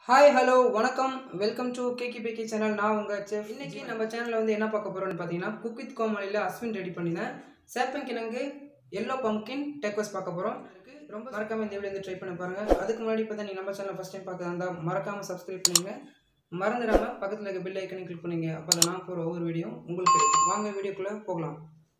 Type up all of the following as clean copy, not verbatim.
Hi hello வணக்கம் welcome to cakey bakey channel. நான் உங்கள் செஃப். இன்றைக்கி நம்ம சேனலில் வந்து என்ன பார்க்க போகிறோம்னு பார்த்தீங்கன்னா, குக் வித் கோமாளியில் அஸ்வின் ரெடி பண்ணினேன் சேப்பங்கிழங்கு எல்லோ பம்ப்கின் டேக்கோஸ் பார்க்க போகிறோம். ரொம்ப மறக்காமல் இந்த வீடியோ வந்து ட்ரை பண்ணி பாருங்கள். அதுக்கு முன்னாடி பார்த்தா நீங்கள் நம்ம சேனல் ஃபஸ்ட் டைம் பார்க்க இருந்தால் மறக்காமல் சப்ஸ்கிரைப் பண்ணுங்க. மறந்துடாமல் பக்கத்தில் இருக்க பெல் ஐக்கனை கிளிக் பண்ணுங்க. அப்போ தான் நான் போகிற ஒவ்வொரு வீடியோ உங்களுக்கு கிடைக்கும். வாங்க வீடியோக்குள்ளே போகலாம்.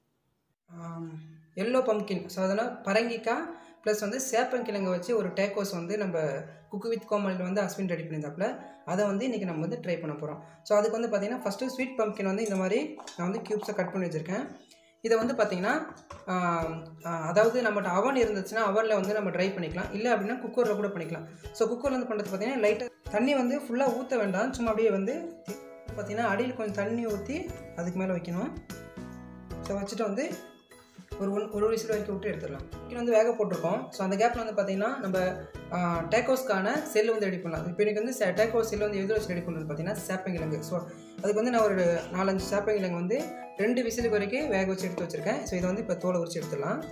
எல்லோ பம்ப்கின், ஸோ அதனால் பரங்கிக்காய் ப்ளஸ் வந்து சேப்பங்கிழங்கு வச்சு ஒரு டேக்கோஸ் வந்து நம்ம குக் வித் கோமாளியில் வந்து அஸ்வின் ரெடி பண்ணியிருந்தாப்புல. அதை வந்து இன்றைக்கி நம்ம வந்து ட்ரை பண்ண போகிறோம். ஸோ அதுக்கு வந்து பார்த்திங்கன்னா ஃபஸ்ட்டு ஸ்வீட் பம்ப்கின் வந்து இந்த மாதிரி நான் வந்து க்யூப்ஸை கட் பண்ணி வச்சுருக்கேன். இதை வந்து பார்த்திங்கன்னா அதாவது நம்மகிட்ட அவன் இருந்துச்சுன்னா அவனில் வந்து நம்ம ட்ரை பண்ணிக்கலாம், இல்லை அப்படின்னா குக்கரில் கூட பண்ணிக்கலாம். ஸோ குக்கரில் வந்து பண்ணுறது பார்த்திங்கன்னா லைட்டாக தண்ணி வந்து ஃபுல்லாக ஊற்ற வேண்டாம், சும்மா அப்படியே வந்து பார்த்திங்கன்னா அடியில் கொஞ்சம் தண்ணி ஊற்றி அதுக்கு மேலே வைக்கணும். ஸோ வச்சுட்டு வந்து ஒரு விசில் வரைக்கும் விட்டு எடுத்துடலாம். இங்கே வந்து வேக போட்டிருக்கோம். ஸோ அந்த கேப்பில் வந்து பார்த்திங்கன்னா நம்ம டேக்கோஸ்க்கான செல் வந்து ரெடி பண்ணலாம். இப்போ எனக்கு வந்து டேக்கோஸ் செல் வந்து எதில் வச்சு ரெடி பண்ணுறது பார்த்திங்கன்னா சேப்பங்கிழங்கு. ஸோ அதுக்கு வந்து நான் ஒரு 4-5 சேப்பங்கிழங்கு வந்து 2 விசிலுக்கு வரைக்கும் வேக வச்சு எடுத்து வச்சுருக்கேன். ஸோ இதை வந்து இப்போ தோலை உரிச்சு எடுத்துடலாம்.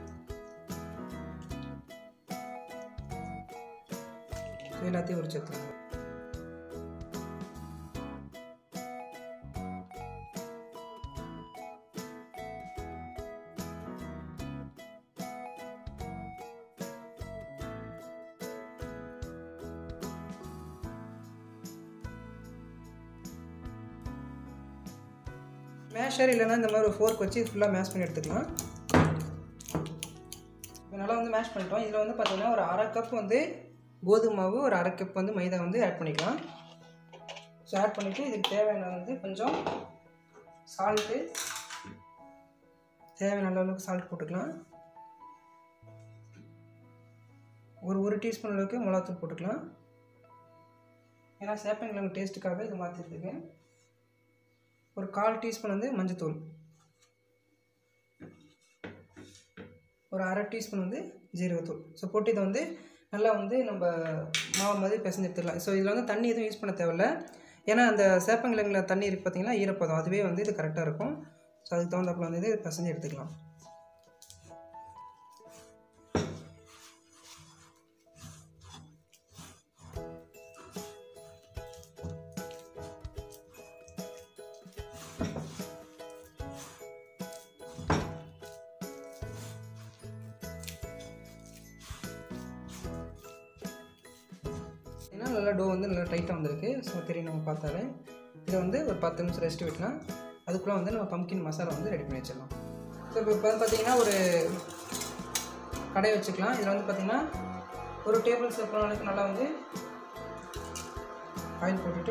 ஸோ எல்லாத்தையும் உரிச்சு எடுத்துடலாம். மேஷர் இல்லைன்னா இந்த மாதிரி ஒரு ஃபோர்க் வச்சு ஃபுல்லாக மேஷ் பண்ணி எடுத்துக்கலாம். இப்போ நல்லா வந்து மேஷ் பண்ணிட்டோம். இதில் வந்து பார்த்திங்கன்னா ஒரு 1/2 கப் வந்து கோதுமை மாவு, ஒரு 1/2 கப் வந்து மைதா வந்து ஆட் பண்ணிக்கலாம். ஸோ ஆட் பண்ணிவிட்டு இதுக்கு தேவையான வந்து கொஞ்சம் சால்ட்டு, தேவையான அளவுக்கு சால்ட் போட்டுக்கலாம். ஒரு டீஸ்பூன் அளவுக்கு மிளகாத்தூள் போட்டுக்கலாம். ஏன்னா சேப்பங்கிழங்கு டேஸ்ட்டுக்காக இது மாற்றிருக்கு. ஒரு 1/4 டீஸ்பூன் வந்து மஞ்சத்தூள், ஒரு 1/2 டீஸ்பூன் வந்து ஜீரகத்தூள். ஸோ போட்டு இதை வந்து நல்லா வந்து நம்ம மாவு மாதிரி பிசைஞ்சு எடுத்துக்கலாம். ஸோ இதில் வந்து தண்ணி எதுவும் யூஸ் பண்ண தேவையில்லை, ஏன்னா அந்த சேப்பங்கிழங்குல தண்ணி இருக்குது பார்த்திங்கன்னா ஈரப்பதம், அதுவே வந்து இது கரெக்டாக இருக்கும். ஸோ அதுக்கு தகுந்தாப்பில் வந்து இது பிசைஞ்சு எடுத்துக்கலாம். நல்லா டோ வந்து நல்லா டைட்டாக வந்திருக்கு. ஸோ தெரியும் நம்ம பார்த்தாலே. இதை வந்து ஒரு 10 நிமிஷம் ரெஸ்ட் விடலாம். அதுக்குள்ளே வந்து நம்ம பம்ப்கின் மசாலா வந்து ரெடி பண்ணி வச்சிடலாம். ஸோ இப்போ பார்த்திங்கன்னா ஒரு கடாய் வச்சுக்கலாம். இதில் வந்து பார்த்திங்கன்னா ஒரு டேபிள் ஸ்பூன் அளவுக்கு நல்லா வந்து ஆயில் போட்டுட்டு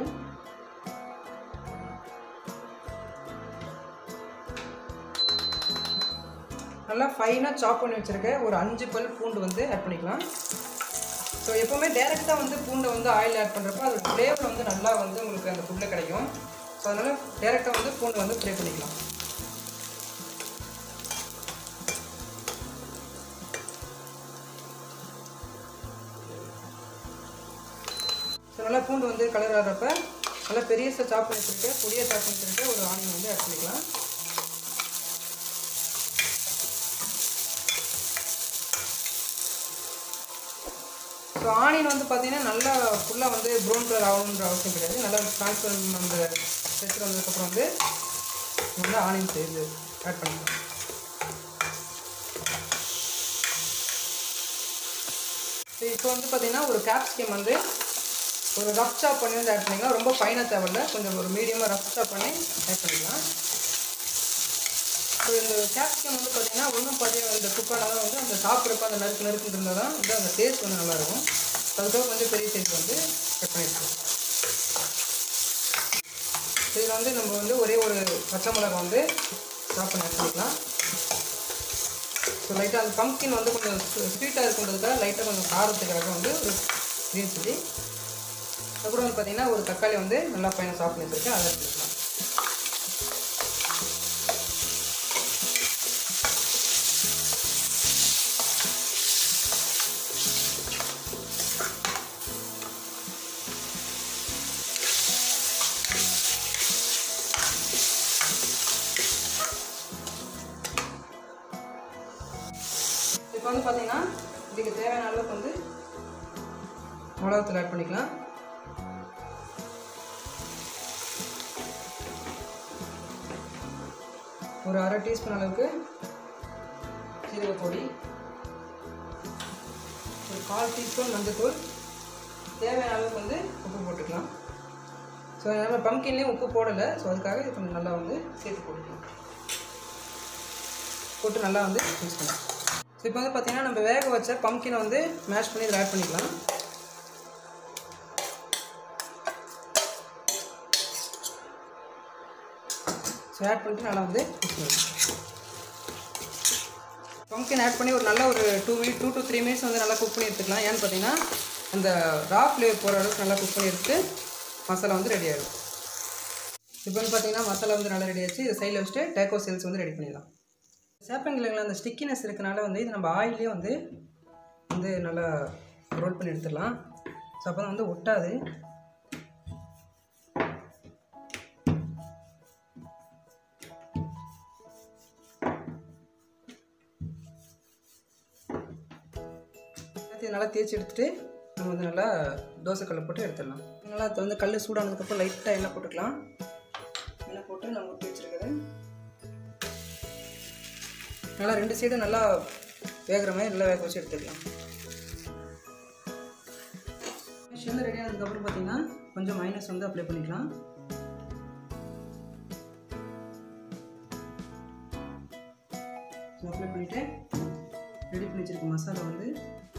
நல்லா ஃபைனாக சாப் பண்ணி வச்சுருக்க ஒரு 5 பல் பூண்டு வந்து ஆட் பண்ணிக்கலாம். ஸோ எப்போவுமே டேரெக்டாக வந்து பூண்டை வந்து ஆயில் ஆட் பண்ணுறப்போ அதோட ஃப்ளேவர் வந்து நல்லா வந்து உங்களுக்கு அந்த ஃபுட்டில் கிடைக்கும். ஸோ அதனால் டேரெக்டாக வந்து பூண்டை வந்து ஃப்ரை பண்ணிக்கலாம். ஸோ நல்லா பூண்டு வந்து கலர் ஆகிறப்ப நல்லா பெரிய சாப் பண்ணி வச்சுருக்க பொடியாக சாப் பண்ணி வச்சுருக்க ஒரு ஆனியன் வந்து ஆட் பண்ணிக்கலாம். ஸோ ஆனியன் வந்து பார்த்திங்கன்னா நல்லா ஃபுல்லாக வந்து ப்ரௌன் கலர் ஆகணுன்ற அவசியம் கிடையாது. நல்லா டிரான்ஸ்பரண்ட் அந்த டெக்ஸ்டர் வந்ததுக்கப்புறம் வந்து நல்லா ஆனியன் சேர்ந்து ஆட் பண்ணிக்கலாம். ஸோ இப்போ வந்து பார்த்திங்கன்னா ஒரு கேப்சிகம் வந்து ஒரு ரஃப் சாப் பண்ணி வந்து ஆட் பண்ணிக்கலாம். ரொம்ப ஃபைனாக தேவையில்லை, கொஞ்சம் ஒரு மீடியமாக ரஃப் சாப் பண்ணி ஆட் பண்ணிக்கலாம். ஸோ இந்த கேப்சிகம் வந்து பார்த்திங்கன்னா ஒன்றும் பார்த்தீங்கன்னா இந்த குக்கானால் வந்து அந்த சாப்பிட்றப்ப அந்த நறுக்கு இருந்தால் தான் வந்து அந்த டேஸ்ட் வந்து நல்லாயிருக்கும். அதுக்காக கொஞ்சம் பெரிய சைஸ் வந்து கட் பண்ணியிருக்கோம். இதில் வந்து நம்ம வந்து ஒரே ஒரு பச்சை மிளகாய் வந்து சாப் பண்ணி வச்சுக்கலாம். ஸோ லைட்டாக அந்த பம்ப்கின் வந்து கொஞ்சம் ஸ்வீட்டாக இருக்குன்றதுக்காக லைட்டாக கொஞ்சம் காரத்துக்காக வந்து ஒரு க்ரீன் சில்லி, அப்புறம் வந்து பார்த்திங்கன்னா ஒரு தக்காளி வந்து நல்லா ஃபைனாக சாப் பண்ணி வச்சுருக்கேன், அதை எடுத்துக்கலாம். இப்போ வந்து பார்த்திங்கன்னா இதுக்கு தேவையான அளவுக்கு வந்து மிளகாத்தூள் ஆட் பண்ணிக்கலாம். ஒரு அரை டீஸ்பூன் அளவுக்கு சீரகப்பொடி, ஒரு 1/4 டீஸ்பூன் மஞ்சள்தூள், தேவையான அளவுக்கு வந்து உப்பு போட்டுக்கலாம். ஸோ நம்ம பம்கின்லேயும் உப்பு போடலை, ஸோ அதுக்காக இது கொஞ்சம் நல்லா வந்து சேர்த்து போட்டுக்கலாம். போட்டு நல்லா வந்து மிக்ஸ் பண்ணலாம். ஸோ இப்போ வந்து பார்த்திங்கன்னா நம்ம வேக வச்ச பம்கினை வந்து மேஷ் பண்ணி இதில் ஆட் பண்ணிக்கலாம். ஸோ ஆட் பண்ணிட்டு நல்லா வந்து மிக்ஸ் பண்ணலாம். பம்கின் ஆட் பண்ணி ஒரு 2 to 3 மினிட்ஸ் வந்து நல்லா குக் பண்ணி எடுத்துக்கலாம். ஏன்னு பார்த்தீங்கன்னா அந்த ரா ஃப்ளேவர் போகிற அளவுக்கு நல்லா குக் பண்ணி எடுத்து மசாலா வந்து ரெடி ஆகிடும். இப்போ வந்து பார்த்திங்கன்னா மசாலா வந்து நல்லா ரெடி ஆகிடுச்சு. இதை சைடில் வச்சுட்டு டேக்கோ செல்ஸ் வந்து ரெடி பண்ணிடலாம். சேப்பங்கிழங்குல அந்த ஸ்டிக்கினஸ் இருக்கனால வந்து இது நம்ம ஆயிலே வந்து நல்லா ரோல் பண்ணி எடுத்துடலாம். ஸோ அப்போ தான் வந்து ஒட்டாது. நல்லா தேய்ச்சி எடுத்துகிட்டு நம்ம வந்து நல்லா தோசைக்கல்லை போட்டு எடுத்துடலாம். நல்லா அது வந்து கல் சூடானதுக்கப்புறம் லைட்டாக எண்ணெய் போட்டுக்கலாம். எண்ணெய் போட்டு நம்ம ஊற்றி வச்சுருக்கிறது நல்லா 2 சைடும் நல்லா வேகிற மாதிரி நல்லா வேக வச்சு எடுத்துக்கலாம். ஃபிஷ் வந்து ரெடி ஆனதுக்கப்புறம் பார்த்தீங்கன்னா கொஞ்சம் மைனஸ் வந்து அப்ளை பண்ணிக்கலாம். ஸோ அப்ளை பண்ணிவிட்டு ரெடி பண்ணி வச்சுருக்க மசாலா வந்து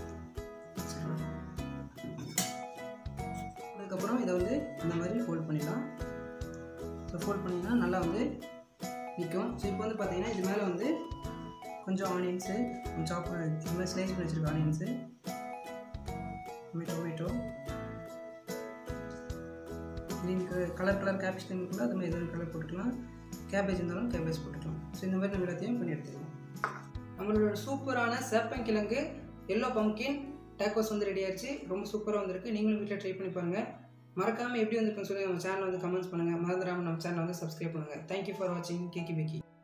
அதுக்கப்புறம் இதை வந்து இந்த மாதிரி ஃபோல்ட் பண்ணிடலாம். ஸோ ஃபோல்ட் பண்ணிங்கன்னா நல்லா வந்து நிற்கும். ஸோ இப்போ வந்து பார்த்தீங்கன்னா இது மேலே வந்து கொஞ்சம் ஆனியன்ஸு, சாப் இது மாதிரி ஸ்லைஸ் பண்ணி வச்சுருக்க onions, tomato, green colour capsicum கூட அது மாதிரி எதுவும் கலர் போட்டுக்கலாம். கேபேஜ் இருந்தாலும் கேபேஜ் போட்டுக்கலாம். ஸோ இந்த மாதிரி நம்ம எல்லாத்தையும் பண்ணி எடுத்துக்கலாம். நம்மளோட சூப்பரான சேப்பங்கிழங்கு எல்லோ பம்கின் டேக்கோஸ் வந்து ரெடி ஆயிடுச்சு. ரொம்ப சூப்பராக வந்திருக்கு. நீங்களும் வீட்டில் ட்ரை பண்ணி பாருங்கள். மறக்காமல் எப்படி வந்திருக்குன்னு சொல்லி நம்ம சேனல் வந்து கமெண்ட்ஸ் பண்ணுங்கள். மறந்துடாமல் நம்ம சேனலை வந்து சப்ஸ்கிரைப் பண்ணுங்கள். தேங்க்யூ ஃபார் வாட்சிங் கேக்கி பேக்கி.